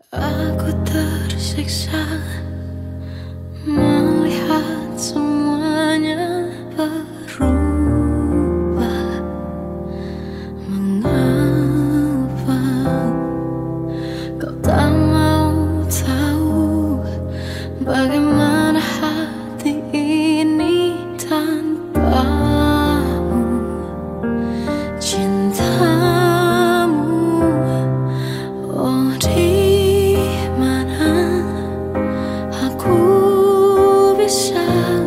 Aku tersiksa melihat semuanya berubah. Mengapa kau tak mau tahu bagaimana hati ini tanpamu? Cintamu, oh di mana aku bisa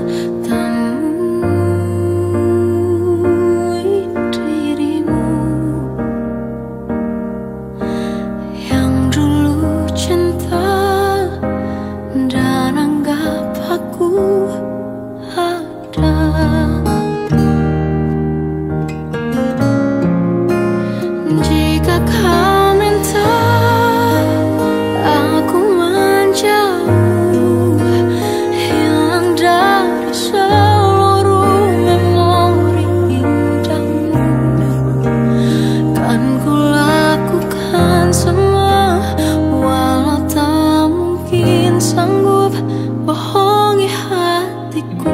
temui dirimu yang dulu cinta dan anggap aku ada. Jika kau minta aku menjauh, hilang dari seluruh memori indahmu, kan ku lakukan semua, walau tak mungkin sanggup bohongi hatiku.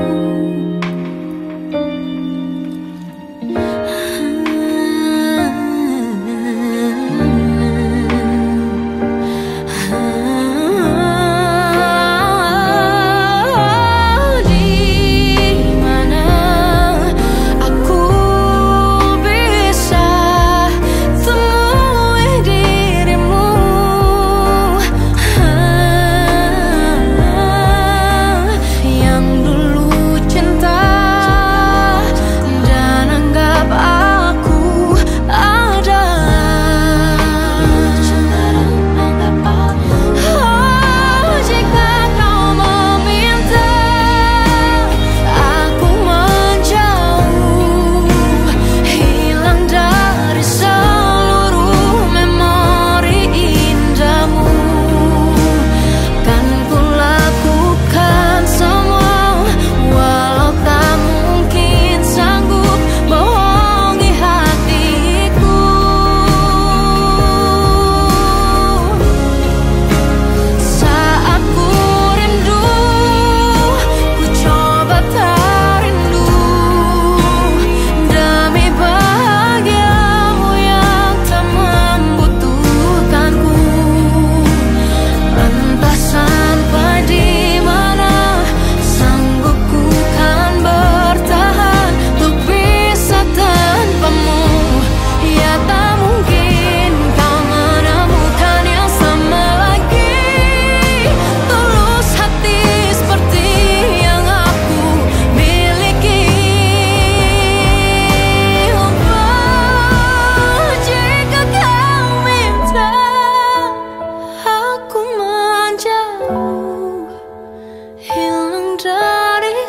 Hilang dari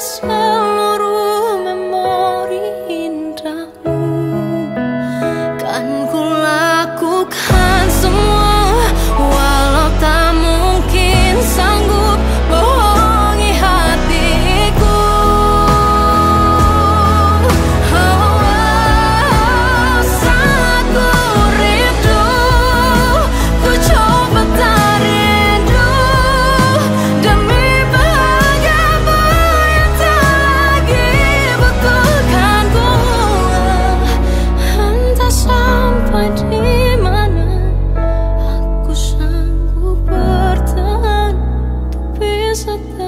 seluruh memori indahmu, kan ku lakukan semua, walau tak mungkin sanggup bohongi hatiku. Saat ku rindu, ku coba tak rindu demi di mana aku sanggup bertahan untuk bisa